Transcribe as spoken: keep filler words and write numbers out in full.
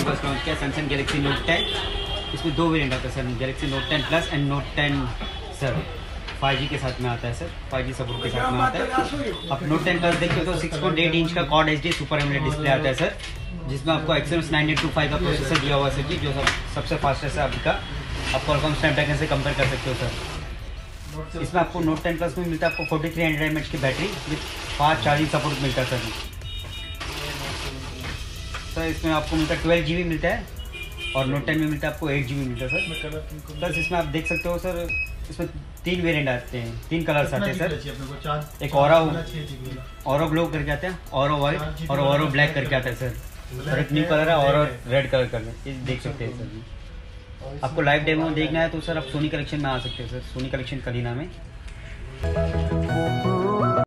के पास लॉन्च किया सैमसंग गैलेक्सी नोट टेन। इसमें दो वेरिएंट आता है sir, Galaxy Note ten plus and Note ten sir five G के साथ में आता है सर, फाइव जी सपोर्ट के साथ में आता है। आप नोट टेन प्लस देखते हो तो सिक्स पॉइंट एट इंच का quad H D super AMOLED display आता है सर, जिसमें आपको Exynos nine eight two five का प्रोसेसर दिया हुआ है सर जी, जो सब सबसे फास्टेस्ट है आपका। आप क्वालकॉम स्नैपड्रैगन से कंपेयर कर सकते हो सर। इसमें आपको नोट टेन प्लस में मिलता है आपको forty three hundred M H की battery with fast charging support मिलता है सर। सर इसमें आपको मिलता है ट्वेल्व जी बी मिलता है और नोट टेन में मिलता है आपको एट जी बी मिलता है सर। प्लस इसमें आप देख सकते हो सर, इसमें तीन वेरिएंट आते हैं, तीन कलर्स आते हैं सर। एक ऑरा ऑरो ग्लो करके आते हैं, ऑरो वाइट और ऑरो ब्लैक करके आता है सर। और एक न्यू कलर है ऑरो रेड कलर का, ये देख सकते हैं सर। आपको लाइव डेमो देखना है तो सर आप सोनी कलेक्शन में आ सकते हैं सर, सोनी कलेक्शन कलीना में।